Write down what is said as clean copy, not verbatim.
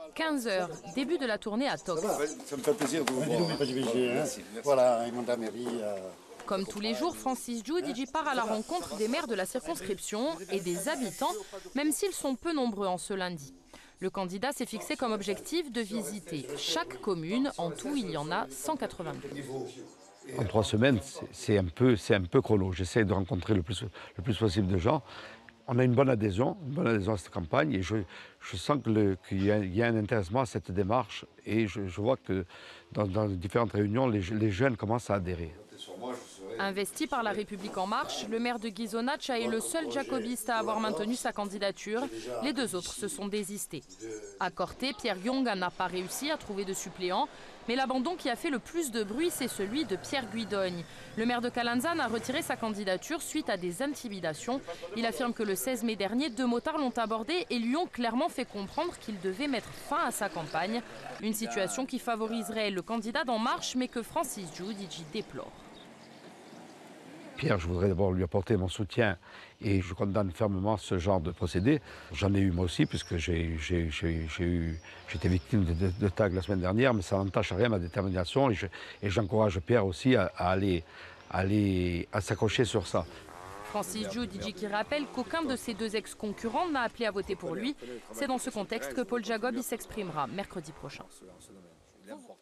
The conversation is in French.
15 h, début de la tournée à Tox. Ça me fait plaisir de vous voir. Voilà, Emmanuel Mairie. Comme tous les jours, Francis Djoudidji part à la rencontre des maires de la circonscription et des habitants, même s'ils sont peu nombreux en ce lundi. Le candidat s'est fixé comme objectif de visiter chaque commune. En tout, il y en a 182. En 3 semaines, c'est un peu chrono. J'essaie de rencontrer le plus possible de gens. On a une bonne adhésion à cette campagne et je sens qu'il y a un intéressement à cette démarche et je vois que dans les différentes réunions, les jeunes commencent à adhérer. Investi par La République En Marche, le maire de Ghisonaccia est le seul jacobiste à avoir maintenu sa candidature. Les 2 autres se sont désistés. À Corté, Pierre Young n'a pas réussi à trouver de suppléant. Mais l'abandon qui a fait le plus de bruit, c'est celui de Pierre Guidogne. Le maire de Calanzane a retiré sa candidature suite à des intimidations. Il affirme que le 16 mai dernier, 2 motards l'ont abordé et lui ont clairement fait comprendre qu'il devait mettre fin à sa campagne. Une situation qui favoriserait le candidat d'En Marche, mais que Francis Djoudidji déplore. Pierre, je voudrais d'abord lui apporter mon soutien et je condamne fermement ce genre de procédé. J'en ai eu moi aussi, puisque j'étais victime de tags la semaine dernière, mais ça n'entache à rien ma détermination et j'encourage Pierre aussi à s'accrocher sur ça. Francis Djoudidji qui rappelle qu'aucun de ses 2 ex-concurrents n'a appelé à voter pour lui. C'est dans ce contexte que Paul Jacob s'exprimera mercredi prochain.